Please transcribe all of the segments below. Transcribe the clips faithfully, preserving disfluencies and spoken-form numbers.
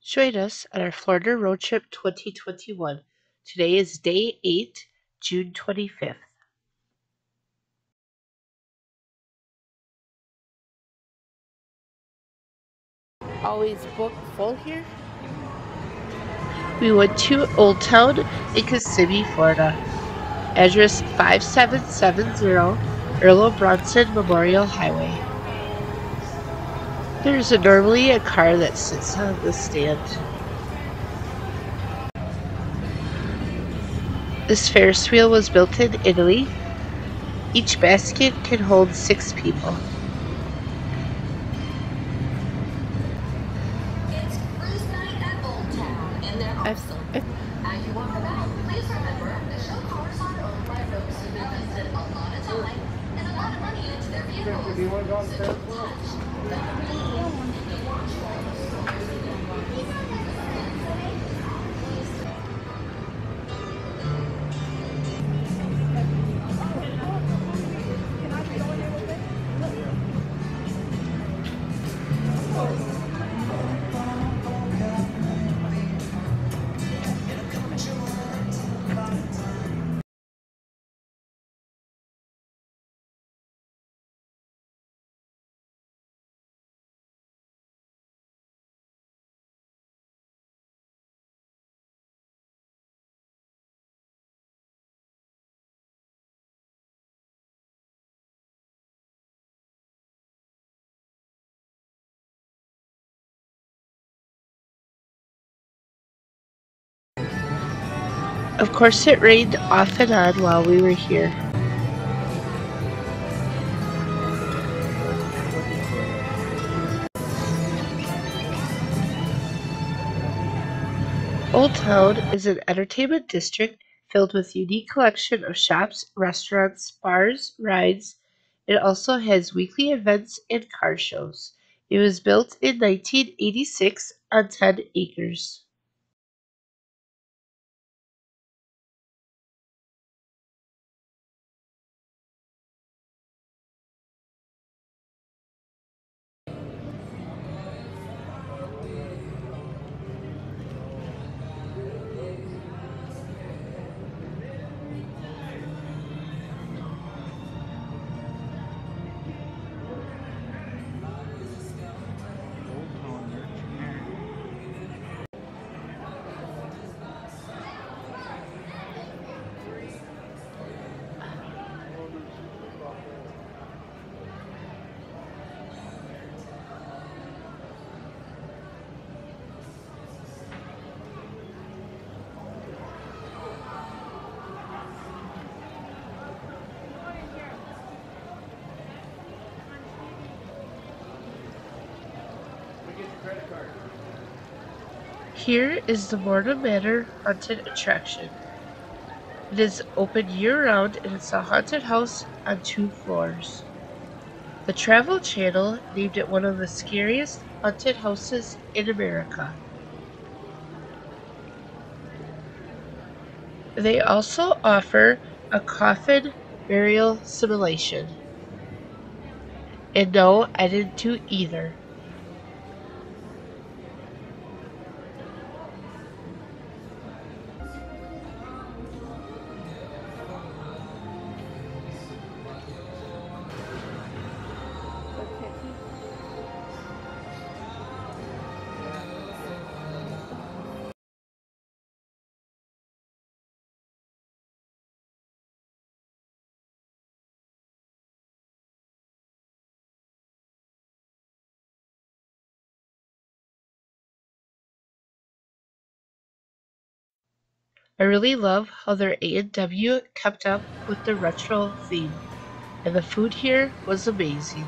Join us on our Florida Road Trip twenty twenty-one. Today is day eight, June twenty-fifth. Always booked full here? We went to Old Town in Kissimmee, Florida. Address five seven seven zero Earl of Bronson Memorial Highway. There's a, normally a car that sits on the stand. This Ferris wheel was built in Italy. Each basket can hold six people. It's cruise night at Old Town, and they're awesome. As you walk about, please remember the show cars are owned by folks who've invested a lot of time and a lot of money into their vehicles. Do you want to go on So the don't touch, don't read, and watch all the stories in them. Of course, it rained off and on while we were here. Old Town is an entertainment district filled with a unique collection of shops, restaurants, bars, rides. It also has weekly events and car shows. It was built in nineteen eighty-six on ten acres. Here is the Morna Manor Haunted Attraction. It is open year-round and it's a haunted house on two floors. The Travel Channel named it one of the scariest haunted houses in America. They also offer a coffin burial simulation. And no, I didn't do either. I really love how their A and W kept up with the retro theme, and the food here was amazing.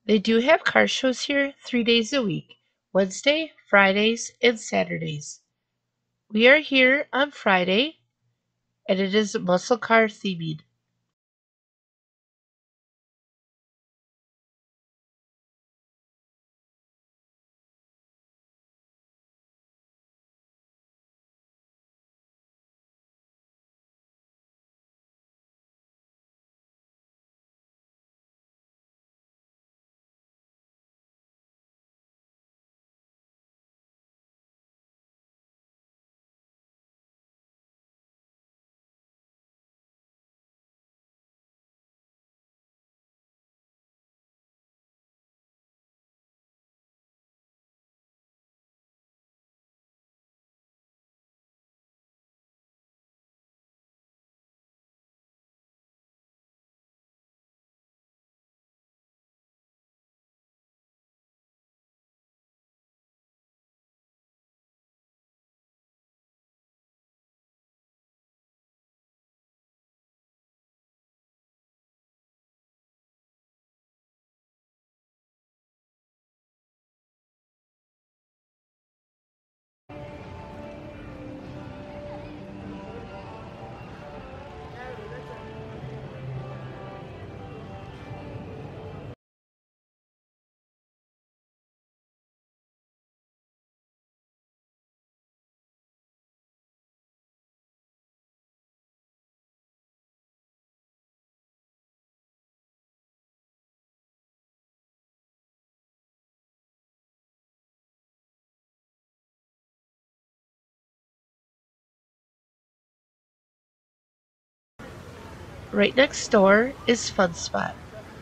They do have car shows here three days a week, Wednesday, Fridays, and Saturdays. We are here on Friday, and it is muscle car themed. Right next door is Fun Spot.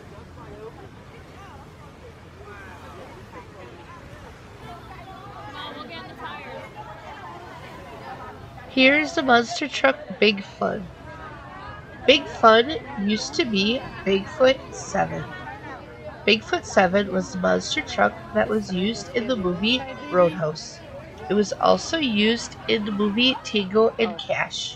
Here's the monster truck Big Fun. Big Fun used to be Bigfoot seven. Bigfoot seven was the monster truck that was used in the movie Roadhouse. It was also used in the movie Tango and Cash.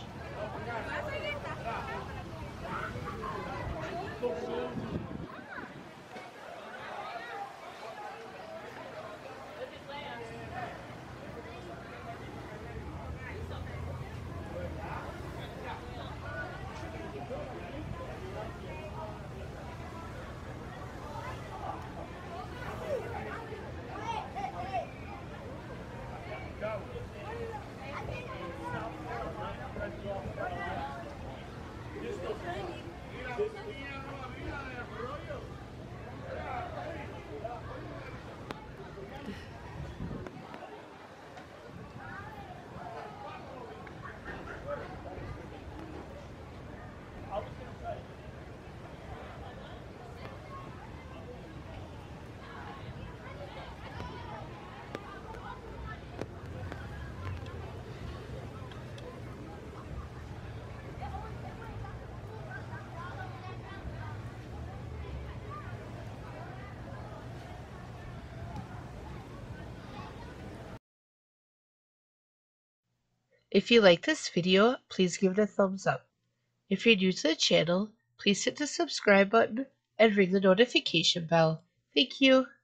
If you like this video, please give it a thumbs up. If you're new to the channel, please hit the subscribe button and ring the notification bell. Thank you.